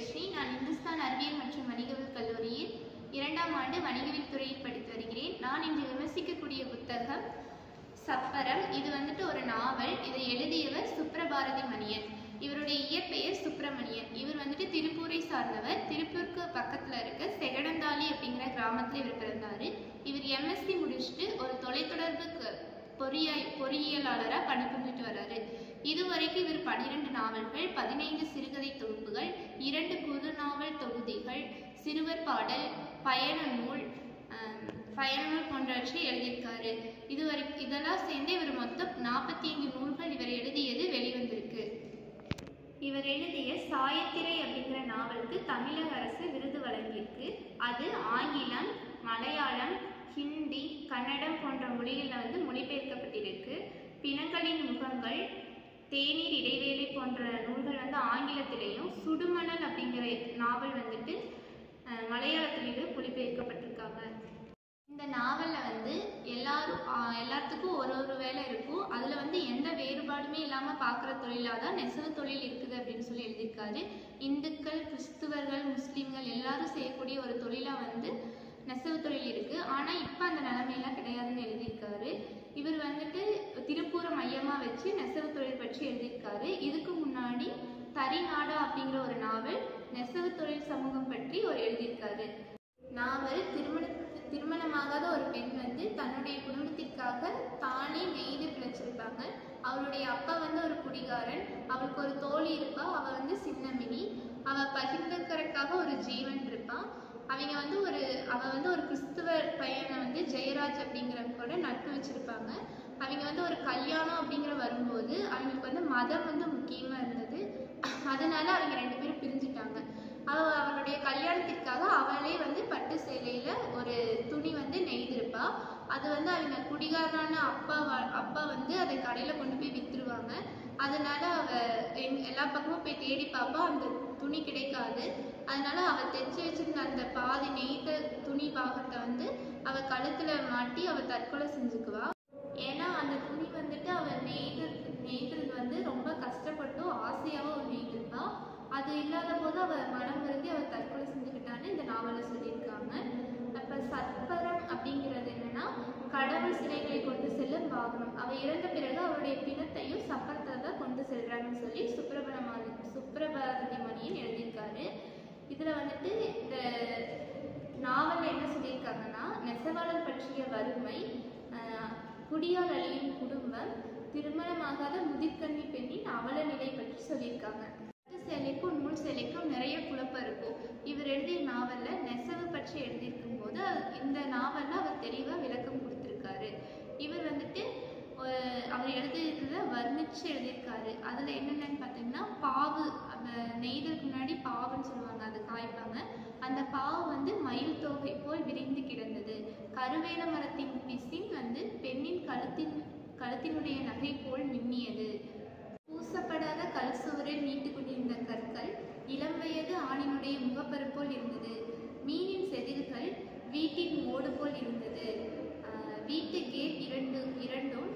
விஜயலட்சுமி. நான் இந்துஸ்தான் அறிவியல் மற்றும் வணிகவியல் கல்லூரியில் 2ஆம் ஆண்டு வணிகவியல் துறையில் படித்து வருகிறேன். நான் இன்று விமர்சிக்கக்கூடிய புத்தகம் சப்பரம். இது வந்துட்டு ஒரு நாவல். இதை எழுதியவர் சுப்ரபாரதி மணியன். இவருடைய இயற்பெயர் சுப்பிரமணியன். இவர் வந்துட்டு திருப்பூரை சார்ந்தவர். திருப்பூருக்கு பக்கத்துல இருக்க செகடந்தாளி அப்படிங்கிற கிராமத்துல இவர் பிறந்தாரு. இவர் எம்எஸ்சி முடிச்சுட்டு ஒரு தொலைத்தொடர்பு பொறியியலாளராக பணிபுரிஞ்சிட்டு வர்றாரு. இதுவரைக்கும் இவர் 12 நாவல்கள், 15 சிறுகதை தொகுப்புகள், 2 குறுநாவல் தொகுதிகள், சிறுவர் பாடல், பயண நூல் போன்றவற்றை எழுதியிருக்காரு. இதெல்லாம் சேர்ந்து இவர் மொத்தம் 45 நூல்கள் இவர் எழுதியது வெளிவந்திருக்கு. இவர் எழுதிய சாயத்திரை அப்படிங்கிற நாவலுக்கு தமிழக அரசு விருது வழங்கியிருக்கு. அது ஆங்கிலம், மலையாளம், ஹிந்தி, கன்னடம் போன்ற மொழிகளில் மொழிபெயர்க்கப்பட்டிருக்கு. பிணங்களின் முகங்கள், தேநீர் இடைவேளை போன்ற நூல்கள் ஆங்கிலத்திலையும், சுடுமணல் அப்படிங்கிற நாவல் மலையாளத்திலேயும் மொழிபெயர்க்கப்பட்டிருக்காங்க. இந்த நாவலில் எல்லாத்துக்கும் ஒரு வேலை இருக்கும். அதில் எந்த வேறுபாடுமே இல்லாமல் பார்க்குற தொழிலாக தான் நெசவு தொழில் இருக்குது அப்படின்னு சொல்லி எழுதியிருக்காரு. இந்துக்கள், கிறிஸ்துவர்கள், முஸ்லீம்கள் எல்லாரும் செய்யக்கூடிய ஒரு தொழிலாக நெசவு தொழில் இருக்குது. ஆனால் இப்போ அந்த நிலைமையெல்லாம் கிடையாதுன்னு எழுதியிருக்காரு. இவர் திருப்பூரை மையமாக வச்சு நெசவு தொழில் பற்றி எழுதியிருக்காரு. இதுக்கு முன்னாடி தரிநாடா அப்படிங்கிற ஒரு நாவல் நெசவு தொழில் சமூகம் பற்றி எழுதியிருக்காரு. நாவல் திருமணமாகாத ஒரு பெண் தன்னுடைய குடும்பத்திற்காக தானே நெய்து பிழைச்சிருப்பாங்க. அவருடைய அப்பா ஒரு குடிகாரன். அவளுக்கு ஒரு தோழி இருப்பா. அவ சின்னமினி. அவ பகிர்ந்துக்கிறதுக்காக ஒரு ஜீவன் இருப்பான். அவ ஒரு கிறிஸ்துவ பையனை ஜெயராஜ் அப்படிங்கிறவங்க நட்பு வச்சிருப்பாங்க. அவங்க ஒரு கல்யாணம் அப்படிங்கிற வரும்போது அவங்களுக்கு மதம் முக்கியமா இருந்தது. அதனால அவங்க 2 பேரும் பிரிஞ்சுட்டாங்க. அவளுடைய கல்யாணத்திற்காக அவளே பட்டு சேலையில ஒரு துணி நெய்திருப்பா. அது அவங்க குடிகாரனான அப்பா அதை கடையில கொண்டு போய் வித்துருவாங்க. அதனால அவ எல்லா பக்கமும் போய் தேடி பார்ப்பா. அந்த துணி கிடைக்காது. அதனால அவ தைச்சு வச்சிருந்த அந்த பாதி நெய்த துணி பாகத்தை அவ கழுத்துல மாட்டி அவ தற்கொலை செஞ்சுக்குவா. ஏன்னா அந்த துணி அவ நெய்தது ரொம்ப கஷ்டப்பட்டும் ஆசையாவும் நெய்திருப்பா. அது இல்லாத போது அவ மனம் வருந்தி அவ தற்கொலை செஞ்சுக்கிட்டான்னு இந்த நாவலை சொல்லியிருக்காங்க. அப்ப சப்பரம் அப்படிங்கிறது என்னன்னா கடவுள் சிலைகளை கொண்டு செல்லும் வாகனம். அவ இறந்த பிறகு அவருடைய பிணத்தையும் சப்பரத்தை தான் கொண்டு செல்றாங்கன்னு சொல்லி சுப்ரபாரதி மணியன் எழுதியிருக்காரு. இதுல இந்த நாவல்ல என்ன சொல்லியிருக்காங்கன்னா நெசவாளர் பற்றிய வறுமை, குடியால் அழியும் குடும்பம், திருமணமாகாத முதிர்கன்னி பெண்ணின் அவல நிலை பற்றி சொல்லியிருக்காங்க. சேலைக்கும் நூல் சேலைக்கும் நிறைய குழப்பம் இருக்கும். இவர் எழுதிய நாவல்ல நெசவு பற்றி எழுதியிருக்கும் போது இந்த நாவல்ல அவர் தெளிவா விளக்கம் கொடுத்திருக்காரு. இவர் அவர் எழுதியதுல வர்ணிச்சு எழுதியிருக்காரு. அதுல என்னென்னு பார்த்தீங்கன்னா பாவு, அந்த நெய்தலுக்கு முன்னாடி பாவுன்னு சொல்லுவாங்க, அதை காய்ப்பாங்க. அந்த பாவு மயில் தோகை போல் விரிந்து கிடந்தது. கருவேல மரத்தின் பிசின் பெண்ணின் கழுத்தினுடைய நகை போல் மின்னியது. பூசப்படாத கல் சுவரில் நீட்டு கொண்டிருந்த கற்கள் இளம் வயது ஆணினுடைய முகப்பரு போல் இருந்தது. மீனின் செதில்கள் வீட்டின் ஓடு போல் இருந்தது. வீட்டு கேட் இரண்டும்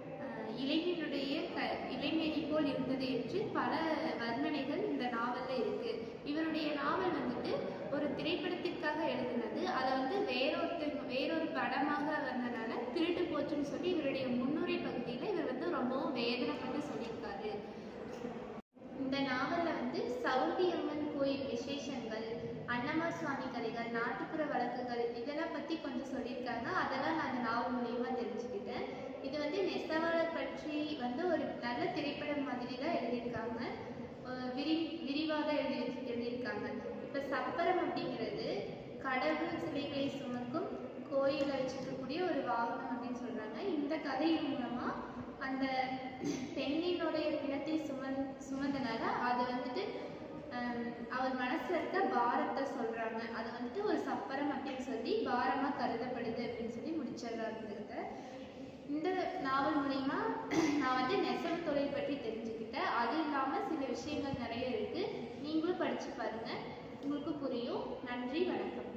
இளைஞரி போல் இருந்தது என்று பல வர்ணனைகள் இந்த நாவல்ல இருக்கு. இவருடைய நாவல் ஒரு திரைப்படத்திற்காக எழுதினது. அதை வேறொரு படமாக வந்தனால திருட்டு போச்சுன்னு சொல்லி இவருடைய முன்னுரை பகுதியில இவர் ரொம்பவும் வேதனைப்பட்டு சொல்லியிருக்காரு. இந்த நாவல்ல சவுதி அம்மன் கோயில் விசேஷங்கள், அன்னமார் சுவாமி கதைகள், நாட்டுப்புற வழக்குகள் இதெல்லாம் பத்தி கொஞ்சம் சொல்லியிருக்காங்க. அதெல்லாம் நான் இந்த நாவல் மூலியமா தெரிஞ்சுக்கிட்டேன். இது நெசவாளர் பற்றி ஒரு நல்ல திரைப்படம் மாதிரி தான் எழுதியிருக்காங்க. விரிவாக எழுதியிருக்காங்க. இப்ப சப்பரம் அப்படிங்கிறது கடவுள் சிலைகளை சுமக்கும் கோயிலை வச்சுக்கக்கூடிய ஒரு வாகனம் அப்படின்னு சொல்றாங்க. இந்த கதையின் மூலமா அந்த பெண்ணினுடைய பிணத்தை சுமந்தனால அது அவர் மனசுல இருக்க பாரத்தை சொல்றாங்க. அது ஒரு சப்பரம் அப்படின்னு சொல்லி பாரமா கருதப்படுது அப்படின்னு சொல்லி முடிச்சிடுறாங்க. இந்த நாவல் மூலியமா நான் நெசவு தொழில் பற்றி தெரிஞ்சுக்கிட்டேன். அது இல்லாம சில விஷயங்கள் நிறைய இருக்கு. நீங்களும் படிச்சு பாருங்க, உங்களுக்கு புரியும். நன்றி, வணக்கம்.